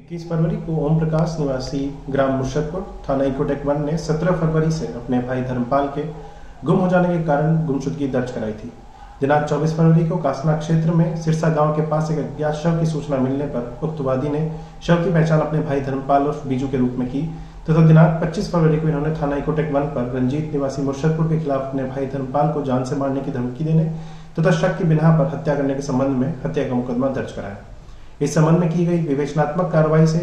21 फरवरी को ओम प्रकाश निवासी ग्राम मुर्शदपुर थाना इकोटेक 1 ने 17 फरवरी से अपने भाई धर्मपाल के गुम हो जाने के कारण गुमशुदगी दर्ज कराई थी। दिनांक 24 फरवरी को कासना क्षेत्र में सिरसा गांव के पास एक अज्ञात शव की सूचना मिलने पर उक्त वादी ने शव की पहचान अपने भाई धर्मपाल और बीजू के रूप में की तथा दिनांक 25 फरवरी को इन्होंने थाना इकोटेक 1 पर रंजीत निवासी मुर्शदपुर के खिलाफ अपने भाई धर्मपाल को जान से मारने की धमकी देने तथा शक की बिना पर हत्या करने के संबंध में हत्या का मुकदमा दर्ज कराया। इस संबंध में की गई विवेचनात्मक कार्रवाई से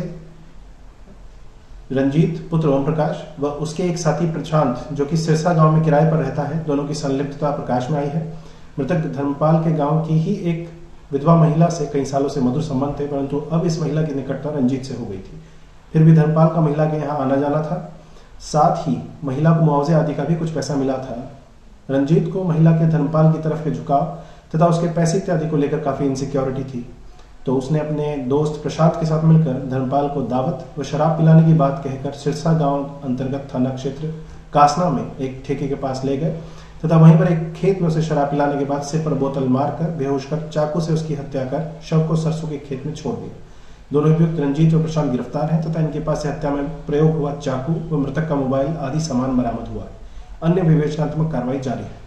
रंजीत पुत्र ओम प्रकाश व उसके एक साथी प्रशांत जो कि सिरसा गांव में किराए पर रहता है, दोनों की संलिप्तता प्रकाश में आई है। मृतक धर्मपाल के गांव की ही एक विधवा महिला से कई सालों से मधुर संबंध थे, परंतु अब इस महिला की निकटता रंजीत से हो गई थी। फिर भी धर्मपाल का महिला के यहाँ आना जाना था, साथ ही महिला को मुआवजे आदि का भी कुछ पैसा मिला था। रंजीत को महिला के धर्मपाल की तरफ के झुकाव तथा उसके पैसे इत्यादि को लेकर काफी इनसिक्योरिटी थी, तो उसने अपने दोस्त प्रशांत के साथ मिलकर धर्मपाल को दावत व शराब पिलाने की बात कहकर सिरसा गांव अंतर्गत थाना क्षेत्र कासना में एक ठेके के पास ले गए तथा वहीं पर एक खेत में उसे शराब पिलाने के बाद सिर पर बोतल मारकर बेहोश कर चाकू से उसकी हत्या कर शव को सरसों के खेत में छोड़ दिया। दोनों अभियुक्त रंजीत व प्रशांत गिरफ्तार हैं तथा इनके पास से हत्या में प्रयोग हुआ चाकू व मृतक का मोबाइल आदि सामान बरामद हुआ है। अन्य विवेचनात्मक कार्रवाई जारी है।